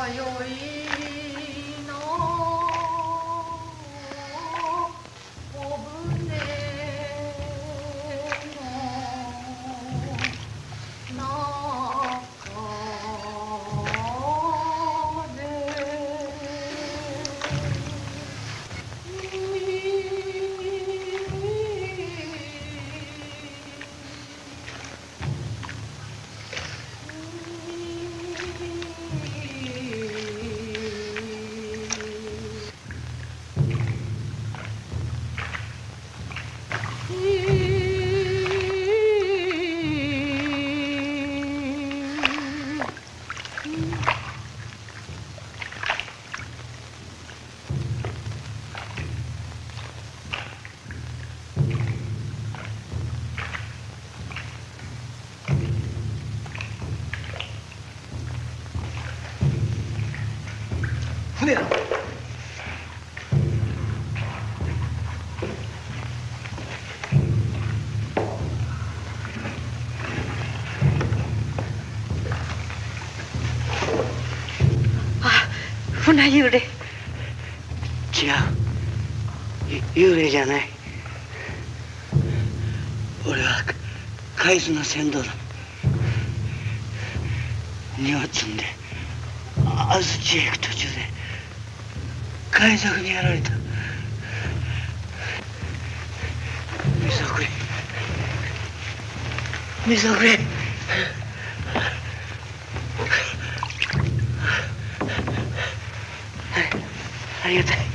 船だ。 あ、船幽霊。違う、幽霊じゃない。俺は海津の船頭だ。荷を積んで安土へ行く途中で海賊にやられた。水をくれ、水をくれ。はい、ありがたい。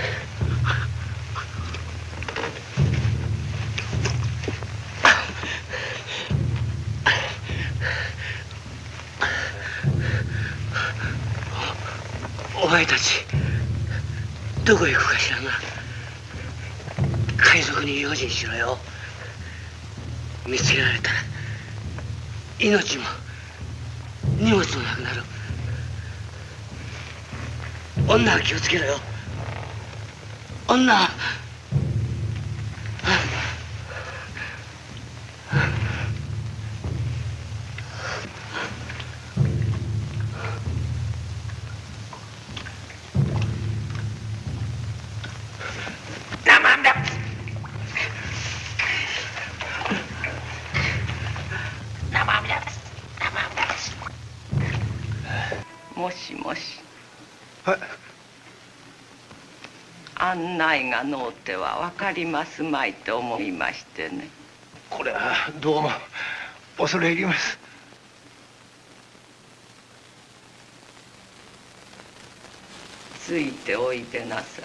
お前たちどこへ行くかしらな。海賊に用心しろよ。見つけられたら命も荷物もなくなる。女は気をつけろよ。女はもしもし。 はい。 案内がのうては分かりますまいと思いましてね。 これはどうも恐れ入ります。 ついておいでなさい。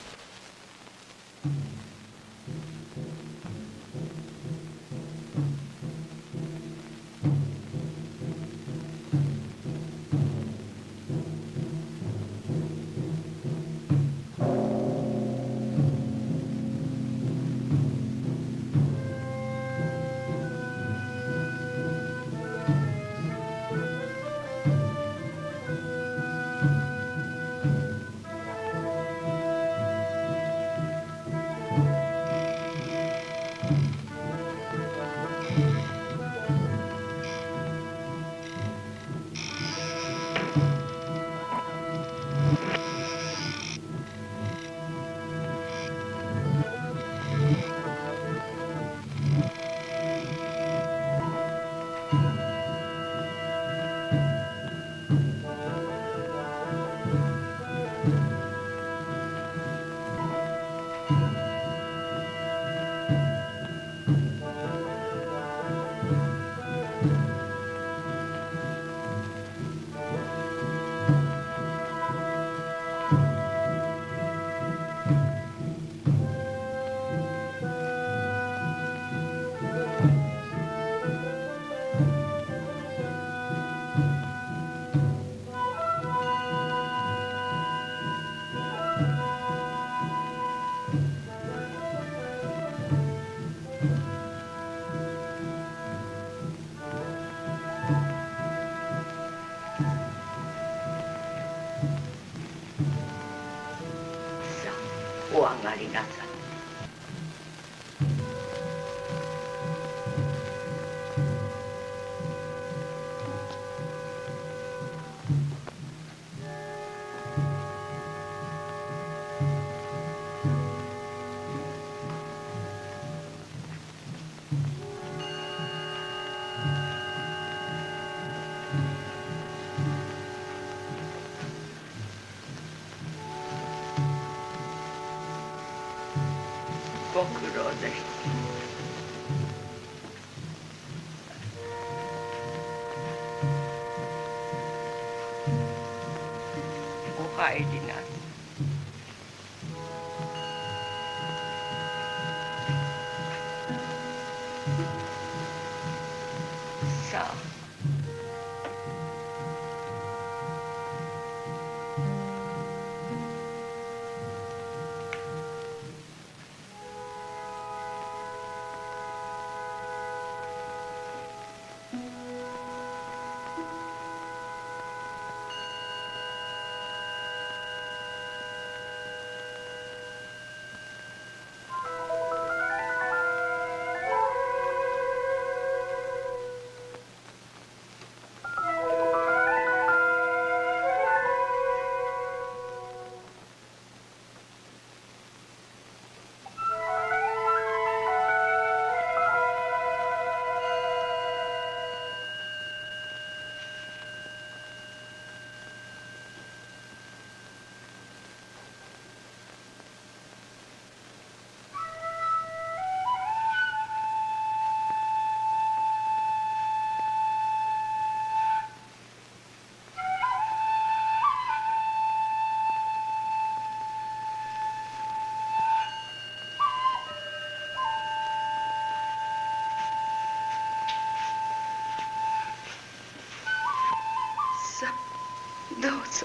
お上がりなさい。 ご苦労です。お入りなさい。さあ。どうぞ。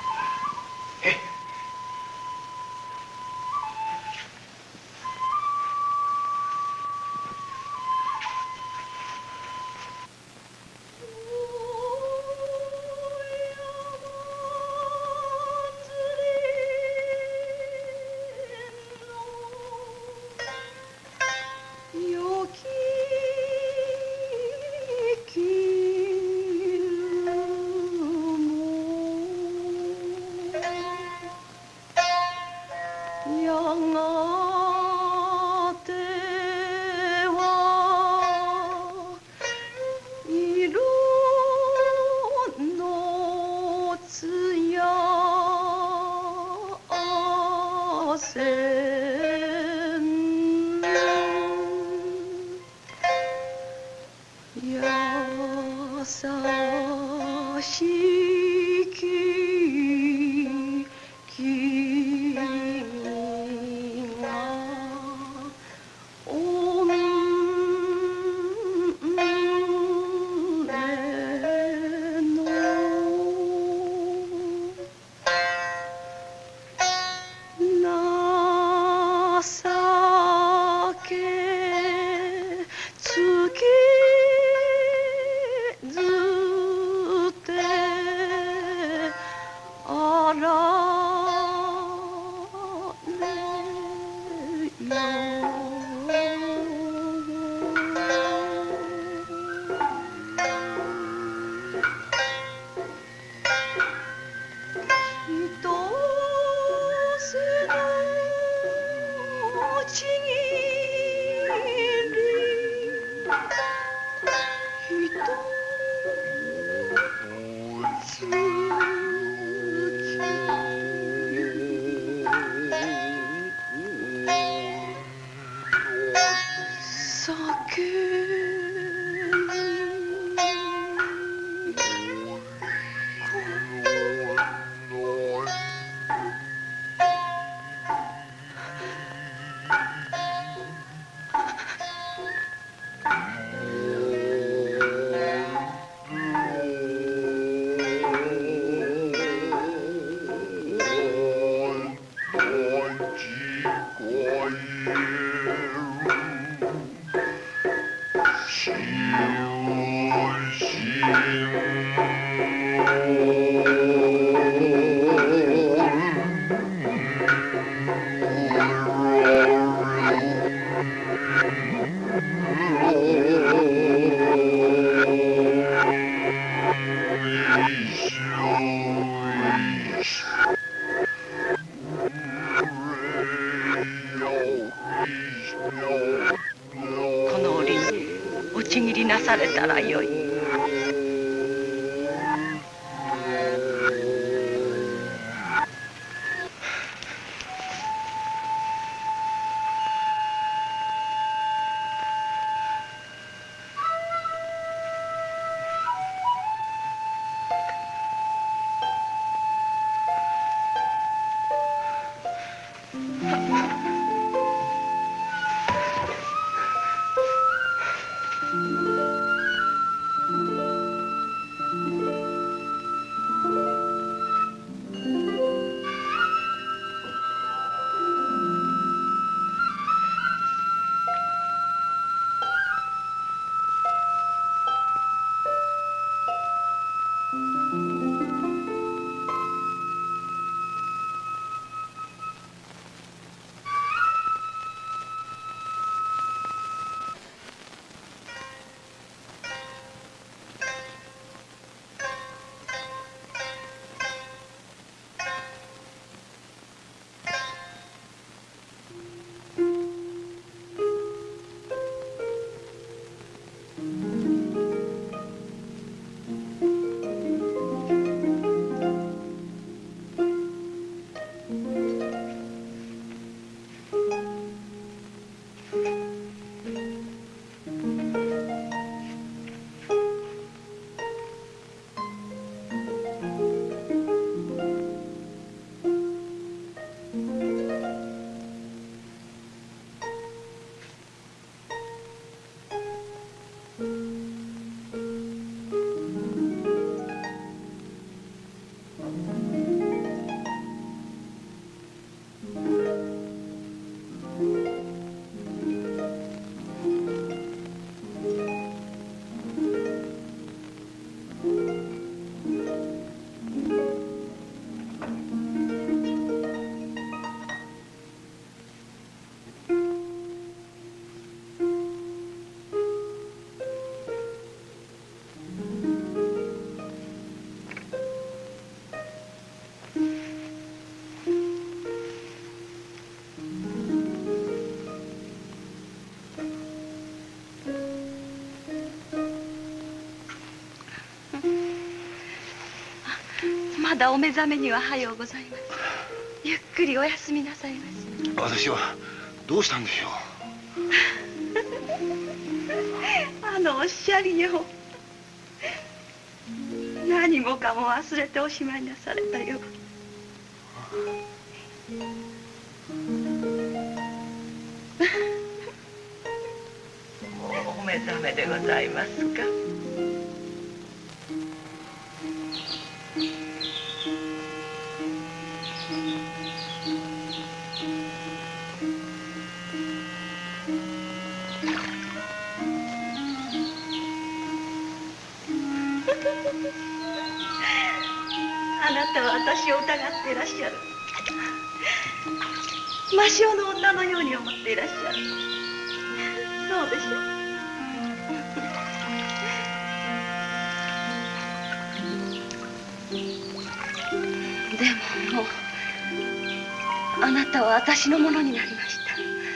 この折におちぎりなされたらよい。 まだお目覚めには早うございます。ゆっくりお休みなさいまし。 私はどうしたんでしょう。 おっしゃりよう。何もかも忘れておしまいなされたよ。もうお目覚めでございますか。あなたは私を疑っていらっしゃる。魔性の女のように思っていらっしゃる。そうでしょ。でももうあなたは私のものになりました。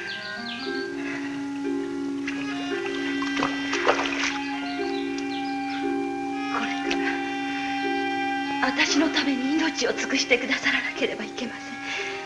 これから私のために命を尽くしてくださらなければいけません。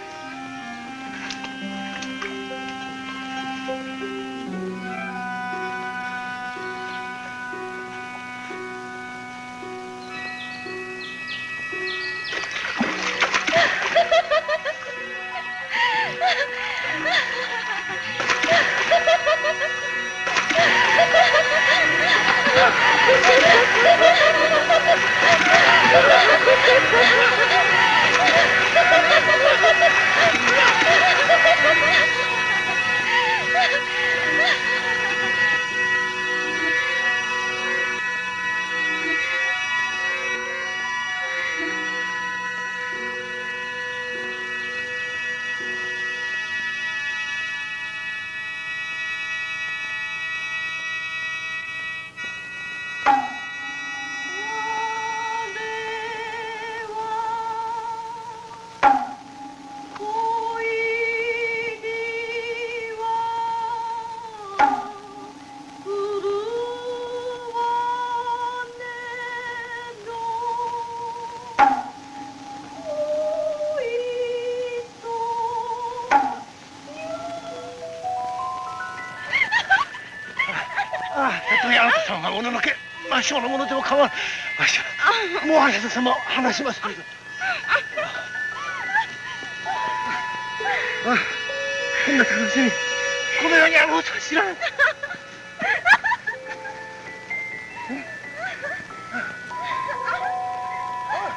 たとえあなた様がおののけ魔性のものでも構わん。わしはもうあなた様を離しますけれど。こんな楽しみこの世にあろうとは知らん。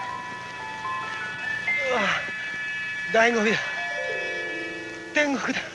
醍醐味だ。天国だ。